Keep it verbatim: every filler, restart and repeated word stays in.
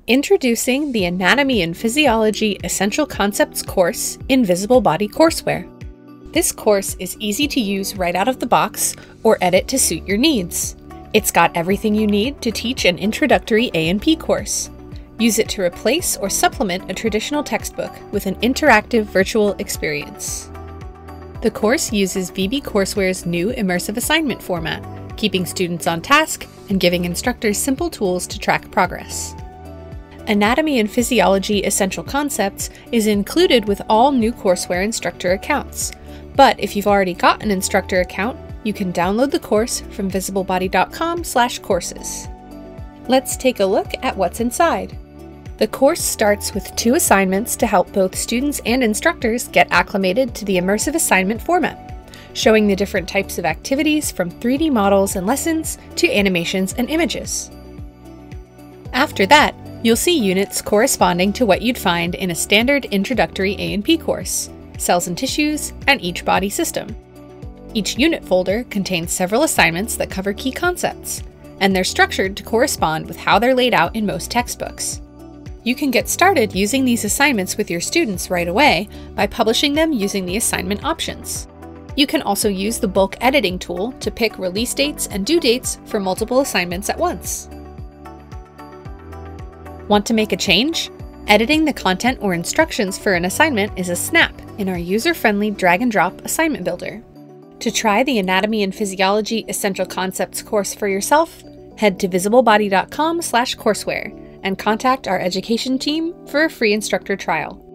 Introducing the Anatomy and Physiology Essential Concepts course in Visible Body Courseware. This course is easy to use right out of the box or edit to suit your needs. It's got everything you need to teach an introductory A and P course. Use it to replace or supplement a traditional textbook with an interactive virtual experience. The course uses V B Courseware's new immersive assignment format, keeping students on task and giving instructors simple tools to track progress. Anatomy and Physiology Essential Concepts is included with all new Courseware instructor accounts. But if you've already got an instructor account, you can download the course from visible body dot com slash courses. Let's take a look at what's inside. The course starts with two assignments to help both students and instructors get acclimated to the immersive assignment format, showing the different types of activities from three D models and lessons to animations and images. After that, you'll see units corresponding to what you'd find in a standard introductory A and P course, cells and tissues, and each body system. Each unit folder contains several assignments that cover key concepts, and they're structured to correspond with how they're laid out in most textbooks. You can get started using these assignments with your students right away by publishing them using the assignment options. You can also use the bulk editing tool to pick release dates and due dates for multiple assignments at once. Want to make a change? Editing the content or instructions for an assignment is a snap in our user-friendly drag-and-drop assignment builder. To try the Anatomy and Physiology Essential Concepts course for yourself, head to visible body dot com slash courseware and contact our education team for a free instructor trial.